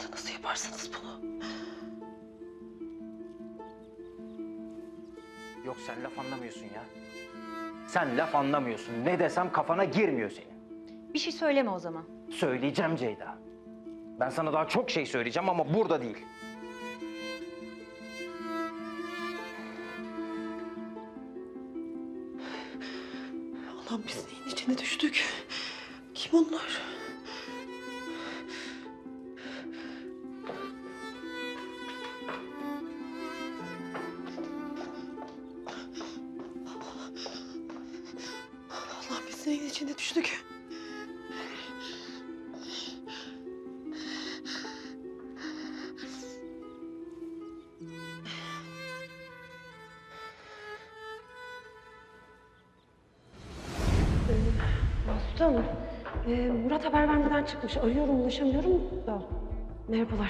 Nasıl yaparsınız bunu? Yok sen laf anlamıyorsun ya. Sen laf anlamıyorsun. Ne desem kafana girmiyor senin. Bir şey söyleme o zaman. Söyleyeceğim Ceyda. Ben sana daha çok şey söyleyeceğim ama burada değil. Allah'ım biz neyin içine düştük? Kim onlar? Allah'ım biz neyin içine düştük? Sultanım, Murat haber vermeden çıkmış. Arıyorum, ulaşamıyorum da. Merhabalar.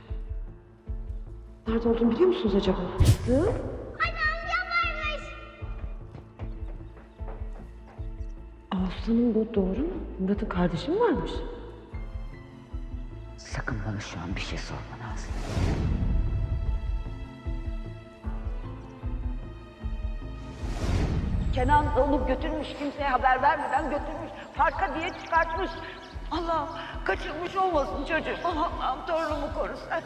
Nerede olduğunu biliyor musunuz acaba? Hı? Aslanım bu doğru mu? Murat'ın kardeşi mi varmış? Sakın bana şu an bir şey sorma Nazlı. Kenan onu götürmüş, kimseye haber vermeden götürmüş. Parka diye çıkartmış. Allah'ım kaçırmış olmasın çocuğu. Allah'ım torunumu koru sen.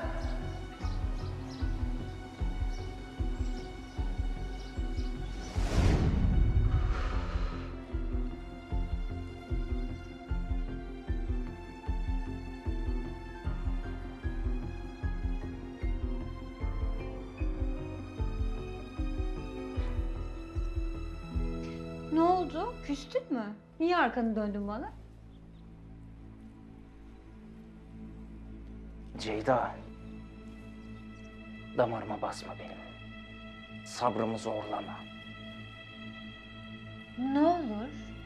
Ne oldu? Küstün mü? Niye arkanı döndün bana? Ceyda. Damarıma basma benim. Sabrımı zorlama. Ne olur?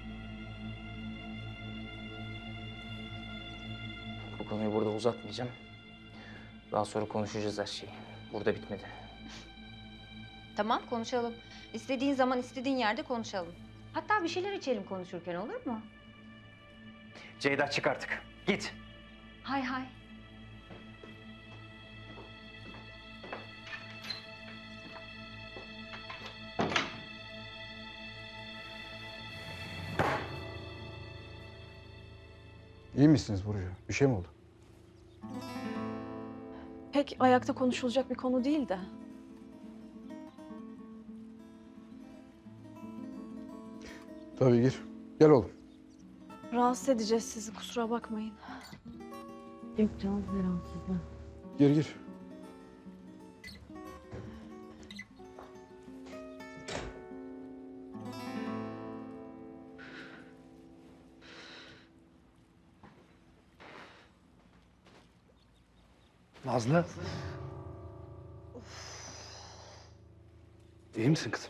Bu konuyu burada uzatmayacağım. Daha sonra konuşacağız her şeyi. Burada bitmedi. Tamam konuşalım. İstediğin zaman istediğin yerde konuşalım. Hatta bir şeyler içelim konuşurken, olur mu? Ceyda çık artık. Git. Hay hay. İyi misiniz Burcu? Bir şey mi oldu? Pek ayakta konuşulacak bir konu değil de. Tabii gir. Gel oğlum. Rahatsız edeceğiz sizi, kusura bakmayın. Yok canım rahatsızlığı. Gir gir. Nazlı. İyi misin kızım?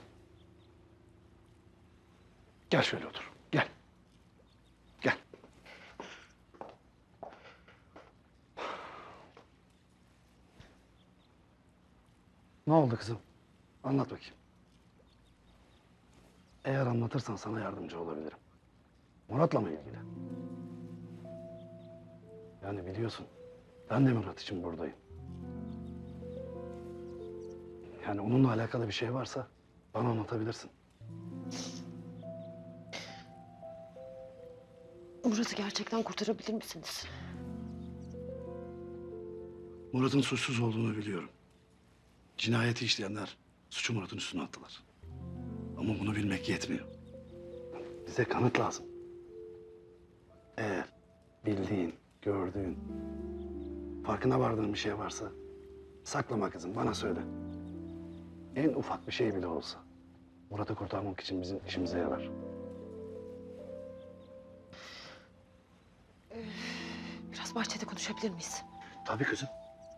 Gel şöyle otur. Gel. Gel. Ne oldu kızım? Anlat bakayım. Eğer anlatırsan sana yardımcı olabilirim. Murat'la mı ilgili? Yani biliyorsun, ben de Murat için buradayım. Yani onunla alakalı bir şey varsa bana anlatabilirsin. Murat'ı gerçekten kurtarabilir misiniz? Murat'ın suçsuz olduğunu biliyorum. Cinayeti işleyenler suçu Murat'ın üstüne attılar. Ama bunu bilmek yetmiyor. Bize kanıt lazım. Eğer bildiğin, gördüğün, farkına vardığın bir şey varsa saklama kızım, bana söyle. En ufak bir şey bile olsa Murat'ı kurtarmak için bizim işimize yarar. Biraz bahçede konuşabilir miyiz? Tabii kızım.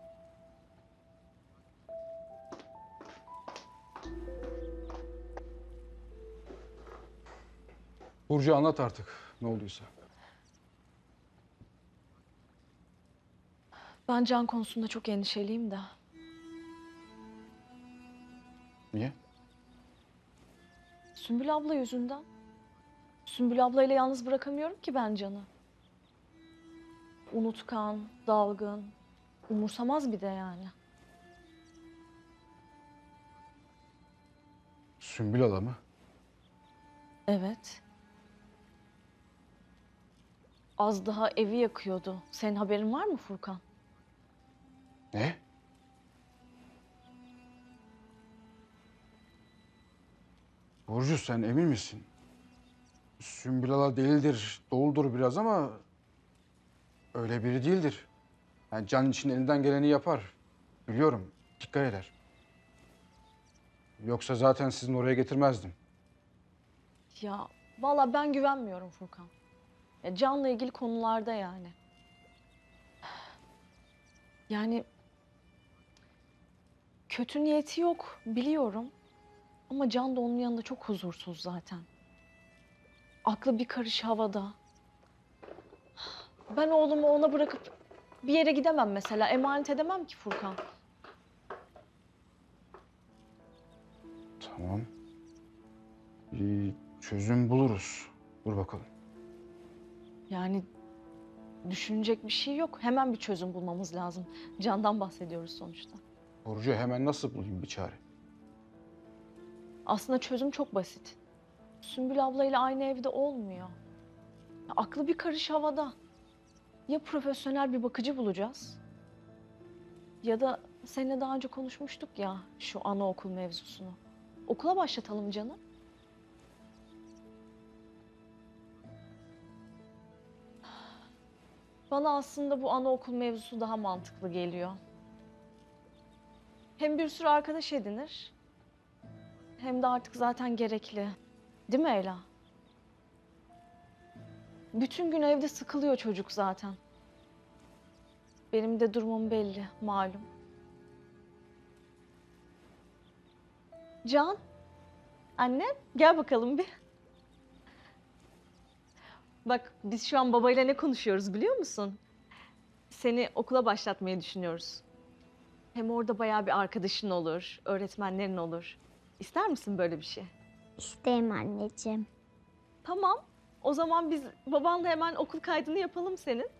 Burcu anlat artık ne olduysa. Ben Can konusunda çok endişeliyim de. Niye? Sümbül abla yüzünden. Sümbül ablayla yalnız bırakamıyorum ki ben Can'ı. Unutkan, dalgın. Umursamaz bir de yani. Sümbül Hala mı? Evet. Az daha evi yakıyordu. Senin haberin var mı Furkan? Ne? Burcu sen emin misin? Sümbül Hala delidir, doludur biraz ama öyle biri değildir. Yani Can için elinden geleni yapar. Biliyorum, dikkat eder. Yoksa zaten sizin oraya getirmezdim. Ya vallahi ben güvenmiyorum Furkan. Ya Can'la ilgili konularda yani. Yani kötü niyeti yok biliyorum. Ama Can da onun yanında çok huzursuz zaten. Aklı bir karış havada. Ben oğlumu ona bırakıp bir yere gidemem mesela. Emanet edemem ki Furkan. Tamam. Bir çözüm buluruz. Dur bakalım. Yani düşünecek bir şey yok. Hemen bir çözüm bulmamız lazım. Can'dan bahsediyoruz sonuçta. Burcu hemen nasıl bulayım bir çare? Aslında çözüm çok basit. Sümbül ablayla aynı evde olmuyor. Ya aklı bir karış havada. Ya profesyonel bir bakıcı bulacağız. Ya da seninle daha önce konuşmuştuk ya şu anaokul mevzusunu. Okula başlatalım Can'ı. Bana aslında bu anaokul mevzusu daha mantıklı geliyor. Hem bir sürü arkadaş edinir. Hem de artık zaten gerekli. Değil mi Ela? Bütün gün evde sıkılıyor çocuk zaten. Benim de durumum belli, malum. Can, annem gel bakalım bir. Bak biz şu an babayla ne konuşuyoruz biliyor musun? Seni okula başlatmayı düşünüyoruz. Hem orada bayağı bir arkadaşın olur, öğretmenlerin olur. İster misin böyle bir şey? İsteyim anneciğim. Tamam. O zaman biz babanla hemen okul kaydını yapalım senin.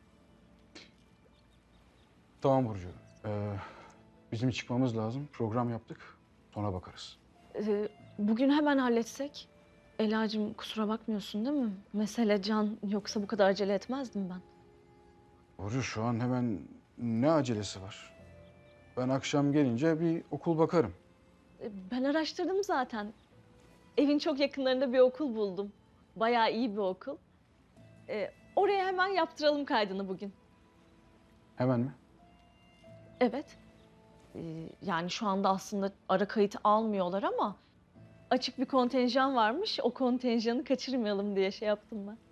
Tamam Burcu. Bizim çıkmamız lazım. Program yaptık. Sonra bakarız. Bugün hemen halletsek. Elacığım kusura bakmıyorsun değil mi? Mesele Can yoksa bu kadar acele etmezdim ben. Burcu şu an hemen ne acelesi var? Ben akşam gelince bir okul bakarım. Ben araştırdım zaten. Evin çok yakınlarında bir okul buldum. Bayağı iyi bir okul. Oraya hemen yaptıralım kaydını bugün. Hemen mi? Evet. Yani şu anda aslında ara kayıt almıyorlar ama açık bir kontenjan varmış. O kontenjanı kaçırmayalım diye şey yaptım ben.